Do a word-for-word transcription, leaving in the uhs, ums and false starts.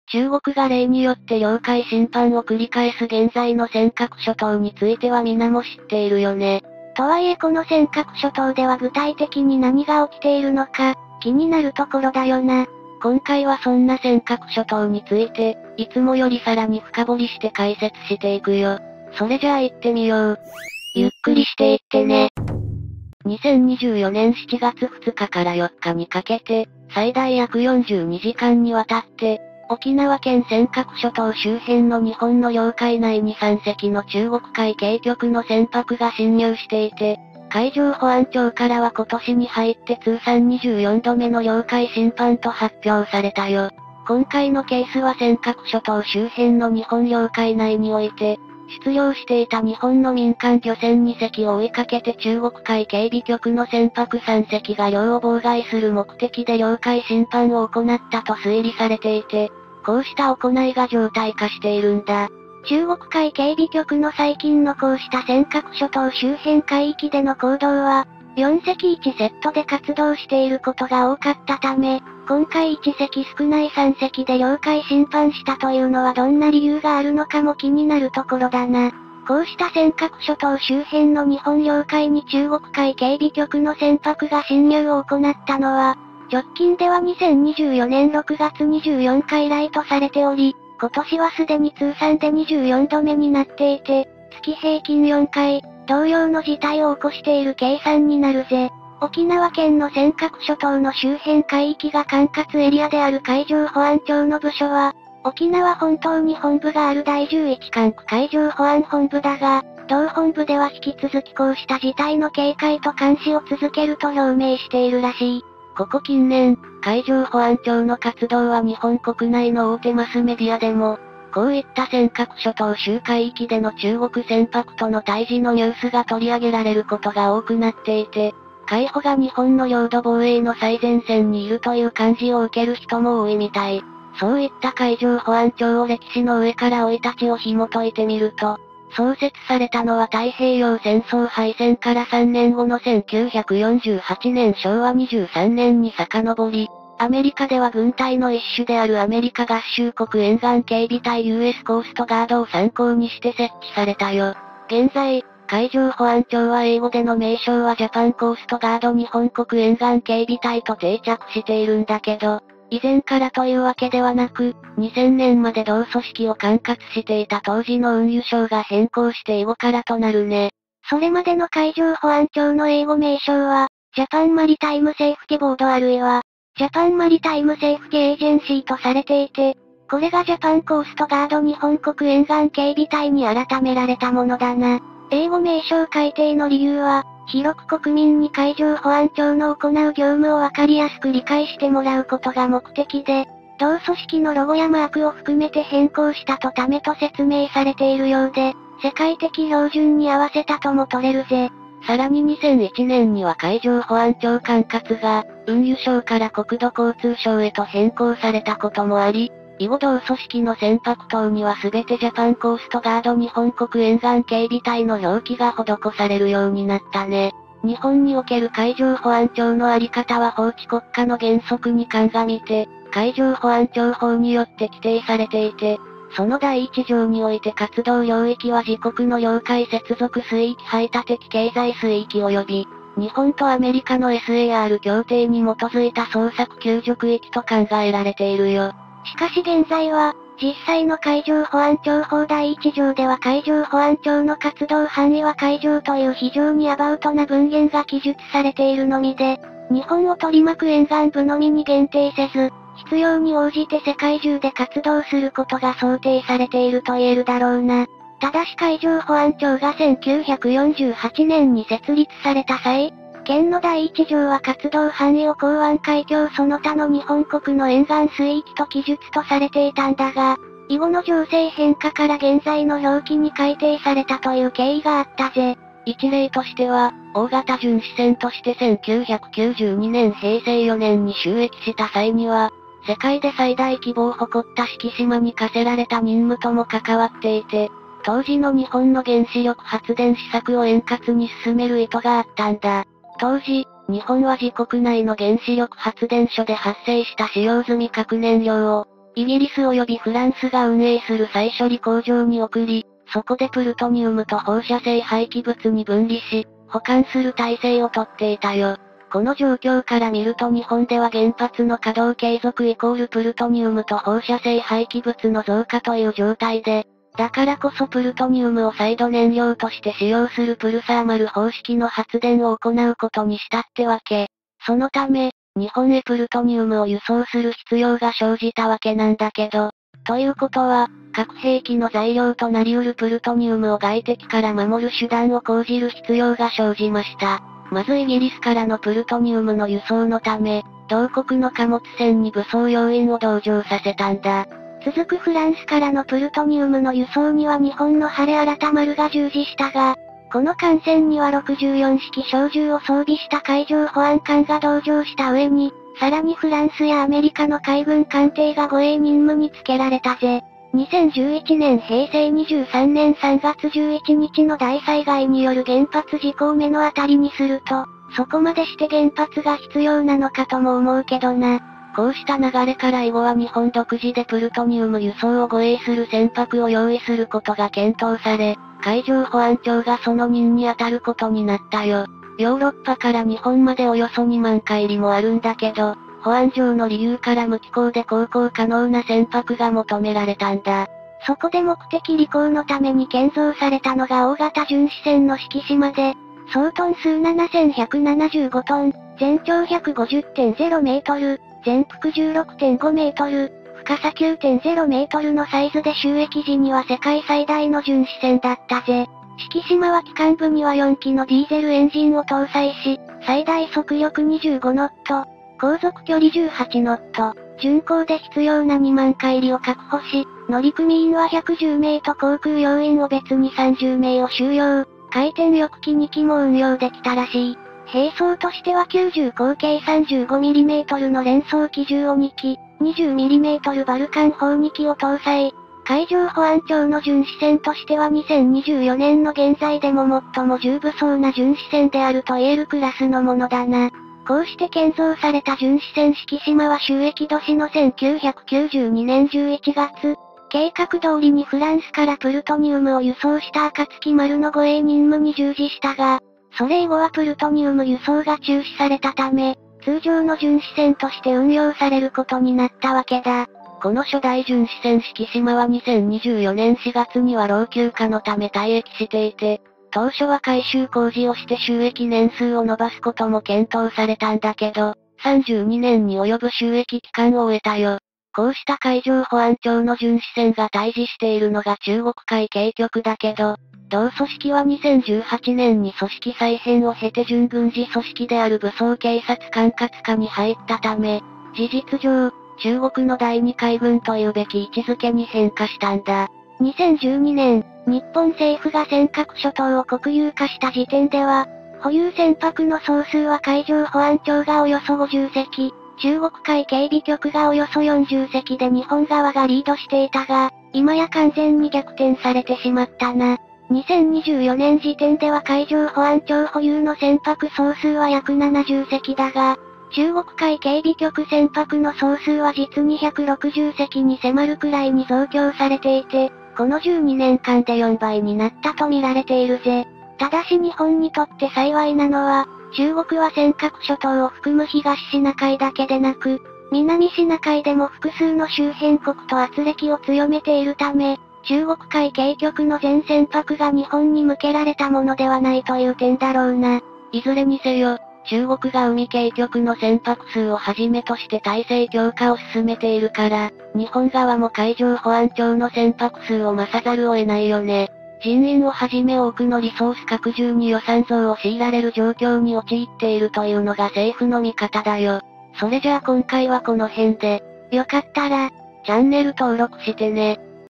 中国が例によって領海侵犯を繰り返す現在の尖閣諸島については皆も知っているよね。 とはいえこの尖閣諸島では具体的に何が起きているのか、気になるところだよな。 今回はそんな尖閣諸島について、いつもよりさらに深掘りして解説していくよ。それじゃあ行ってみよう。 ゆっくりしていってね。 にせんにじゅうよねんしちがつふつかからよっかにかけて、最大約よんじゅうにじかんにわたって、沖縄県尖閣諸島周辺の日本の領海内にさんせきの中国海警局の船舶が侵入していて、海上保安庁からは今年に入って通算にじゅうよんどめの領海侵犯と発表されたよ。今回のケースは尖閣諸島周辺の日本領海内において、出漁していた日本の民間漁船にせきを追いかけて中国海警備局の船舶さんせきが漁を妨害する目的で領海侵犯を行ったと推理されていて、こうした行いが常態化しているんだ。 中国海警備局の最近のこうした尖閣諸島周辺海域での行動は、よんせきいちセットで活動していることが多かったため、今回いちせき少ないさんせきで領海侵犯したというのはどんな理由があるのかも気になるところだな。こうした尖閣諸島周辺の日本領海に中国海警備局の船舶が侵入を行ったのは、直近ではにせんにじゅうよねんろくがつにじゅうよっか以来とされており、今年はすでに通算でにじゅうよんどめになっていて、月平均よんかい、同様の事態を起こしている計算になるぜ。沖縄県の尖閣諸島の周辺海域が管轄エリアである海上保安庁の部署は、沖縄本島に本部があるだいじゅういち管区海上保安本部だが、同本部では引き続きこうした事態の警戒と監視を続けると表明しているらしい。 ここ近年、海上保安庁の活動は日本国内の大手マスメディアでも、こういった尖閣諸島周海域での中国船舶との対峙のニュースが取り上げられることが多くなっていて、海保が日本の領土防衛の最前線にいるという感じを受ける人も多いみたい。そういった海上保安庁を歴史の上から生い立ちを紐解いてみると、創設されたのは太平洋戦争敗戦からさんねんごのせんきゅうひゃくよんじゅうはちねんしょうわにじゅうさんねんに遡り、アメリカでは軍隊の一種であるアメリカ合衆国沿岸警備隊 ユーエス コーストガードを参考にして設置されたよ。現在、海上保安庁は英語での名称はジャパンコーストガード日本国沿岸警備隊と定着しているんだけど、以前からというわけではなく、にせんねんまで同組織を管轄していた当時の運輸省が変更して英語からとなるね。 それまでの海上保安庁の英語名称は、ジャパンマリタイムセーフティボードあるいは、ジャパンマリタイムセーフティエージェンシーとされていて、これがジャパンコーストガード日本国沿岸警備隊に改められたものだな。英語名称改定の理由は、広く国民に海上保安庁の行う業務をわかりやすく理解してもらうことが目的で、同組織のロゴやマークを含めて変更したとためと説明されているようで、世界的標準に合わせたとも取れるぜ。 さらににせんいちねんには海上保安庁管轄が、運輸省から国土交通省へと変更されたこともあり、以後同組織の船舶等には全てジャパンコーストガード日本国沿岸警備隊の表記が施されるようになったね。日本における海上保安庁のあり方は法治国家の原則に鑑みて、海上保安庁法によって規定されていて、そのだいいち条において活動領域は自国の領海接続水域排他的経済水域及び、日本とアメリカの エスエーアール 協定に基づいた捜索救助区域と考えられているよ。 しかし現在は、実際の海上保安庁法だいいち条では海上保安庁の活動範囲は海上という非常にアバウトな文言が記述されているのみで、日本を取り巻く沿岸部のみに限定せず、必要に応じて世界中で活動することが想定されていると言えるだろうな。ただし海上保安庁がせんきゅうひゃくよんじゅうはちねんに設立された際、県のだいいち条は活動範囲を港湾海峡その他の日本国の沿岸水域と記述とされていたんだが、以後の情勢変化から現在の表記に改定されたという経緯があったぜ。 一例としては、大型巡視船としてせんきゅうひゃくきゅうじゅうにねんへいせいよねんに就役した際には、世界で最大規模を誇った四季島に課せられた任務とも関わっていて、当時の日本の原子力発電施策を円滑に進める意図があったんだ。当時、日本は自国内の原子力発電所で発生した使用済み核燃料を、 イギリス及びフランスが運営する再処理工場に送り、そこでプルトニウムと放射性廃棄物に分離し、保管する体制をとっていたよ。この状況から見ると日本では原発の稼働継続イコールプルトニウムと放射性廃棄物の増加という状態で、だからこそプルトニウムを再度燃料として使用するプルサーマル方式の発電を行うことにしたってわけ。そのため、日本へプルトニウムを輸送する必要が生じたわけなんだけど、ということは、核兵器の材料となり得るプルトニウムを外敵から守る手段を講じる必要が生じました。まずイギリスからのプルトニウムの輸送のため、同国の貨物船に武装要員を同乗させたんだ。 続くフランスからのプルトニウムの輸送には日本の晴れ新丸が従事したが、この艦船にはろくじゅうよん式小銃を装備した海上保安官が同乗した上に、さらにフランスやアメリカの海軍艦艇が護衛任務につけられたぜ。にせんじゅういちねんへいせいにじゅうさんねんさんがつじゅういちにちの大災害による原発事故を目の当たりにすると、そこまでして原発が必要なのかとも思うけどな。 こうした流れから以後は日本独自でプルトニウム輸送を護衛する船舶を用意することが検討され、海上保安庁がその任に当たることになったよ。ヨーロッパから日本までおよそにまんかいりもあるんだけど、保安上の理由から無寄港で航行可能な船舶が求められたんだ。 そこで目的履行のために建造されたのが大型巡視船の敷島で、総トン数ななせんひゃくななじゅうごトン、全長 ひゃくごじゅってんゼロメートル、全幅 じゅうろくてんごメートル、深さ きゅうてんゼロメートルのサイズで就役時には世界最大の巡視船だったぜ。敷島は機関部にはよんきのディーゼルエンジンを搭載し、最大速力にじゅうごノット、航続距離じゅうはちノット、巡航で必要なにまんかいりを確保し、乗組員はひゃくじゅうめいと航空要員を別にさんじゅうめいを収容、回転翼機にきも運用できたらしい。兵装としてはきゅうじゅう口径 さんじゅうごミリメートル の連装機銃をにき、にじゅうミリメートル バルカン砲にきを搭載。海上保安庁の巡視船としてはにせんにじゅうよねんの現在でも最も重武装な巡視船であると言えるクラスのものだな。こうして建造された巡視船敷島は就役年のせんきゅうひゃくきゅうじゅうにねんじゅういちがつ、計画通りにフランスからプルトニウムを輸送した暁丸の護衛任務に従事したが、それ以後はプルトニウム輸送が中止されたため、通常の巡視船として運用されることになったわけだ。 この初代巡視船敷島はにせんにじゅうよねんしがつには老朽化のため退役していて、当初は改修工事をして就役年数を伸ばすことも検討されたんだけど、さんじゅうにねんに及ぶ就役期間を終えたよ。こうした海上保安庁の巡視船が対峙しているのが中国海警局だけど、同組織はにせんじゅうはちねんに組織再編を経て準軍事組織である武装警察管轄下に入ったため、事実上、中国の第二海軍というべき位置づけに変化したんだ。 にせんじゅうにねん、日本政府が尖閣諸島を国有化した時点では、保有船舶の総数は海上保安庁がおよそごじゅっせき、中国海警備局がおよそよんじゅっせきで日本側がリードしていたが、今や完全に逆転されてしまったな。にせんにじゅうよねん時点では海上保安庁保有の船舶総数は約ななじゅっせきだが、中国海警備局船舶の総数は実にひゃくろくじゅっせきに迫るくらいに増強されていて、このじゅうにねんかんでよんばいになったと見られているぜ。ただし日本にとって幸いなのは、中国は尖閣諸島を含む東シナ海だけでなく、南シナ海でも複数の周辺国と圧力を強めているため、中国海警局の全船舶が日本に向けられたものではないという点だろうな。 いずれにせよ、中国が海警局の船舶数をはじめとして体制強化を進めているから、日本側も海上保安庁の船舶数を増さざるを得ないよね。人員をはじめ多くのリソース拡充に予算増を強いられる状況に陥っているというのが政府の見方だよ。それじゃあ今回はこの辺で、 よかったら、 チャンネル登録してね。